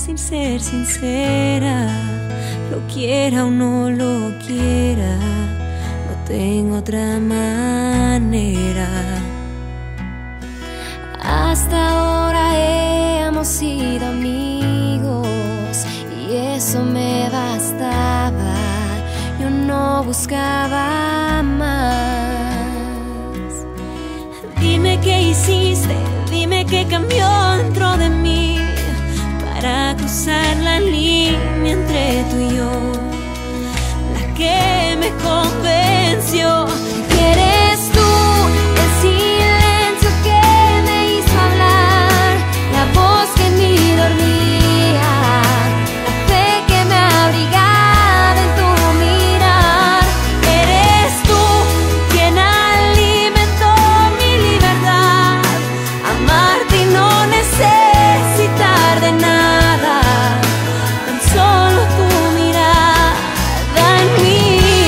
sin ser sincera, lo quiera o no lo quiera, no tengo otra manera. Hasta ahora hemos sido amigos y eso me bastaba, yo no buscaba más. Dime qué hiciste, dime qué cambió dentro de mí para cruzar la línea entre tú y yo, la que me convenció que eres tú, el silencio que me hizo hablar, la voz que en mí dormía, la fe que me abrigaba en tu mirar. Eres tú quien alimentó mi libertad, amarte y no necesitar de nada, tan solo tu mirada en mí.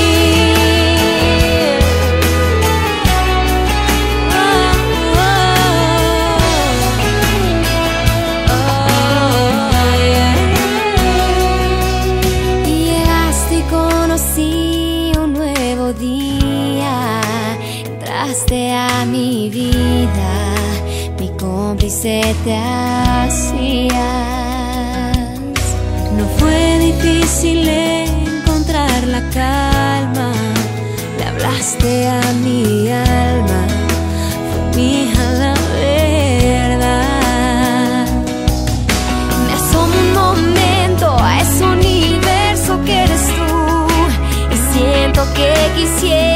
Y llegaste y conocí un nuevo día, entraste a mi vida, mi cómplice te hacías. No fue difícil encontrar la calma, le hablaste a mi alma, fue mía la verdad. Me asomo un momento a ese universo que eres tú y siento que quisiera